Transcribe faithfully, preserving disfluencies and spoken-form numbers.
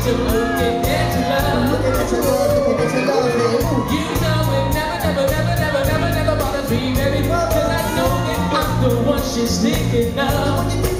Still looking at your love. Looking at your love, looking at your love, baby. You know it never, never, never, never, never, never bothers me, baby. Cause I know that I'm the one she's thinking of.